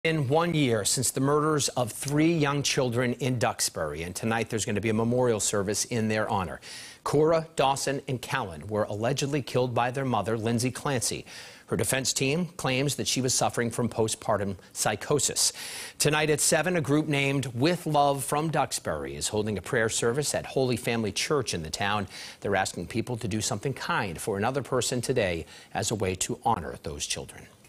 In 1 year since the murders of 3 young children in Duxbury, and tonight there's going to be a memorial service in their honor. Cora, Dawson, and Callan were allegedly killed by their mother, Lindsay Clancy. Her defense team claims that she was suffering from postpartum psychosis. Tonight at 7, a group named With Love from Duxbury is holding a prayer service at Holy Family Church in the town. They're asking people to do something kind for another person today as a way to honor those children.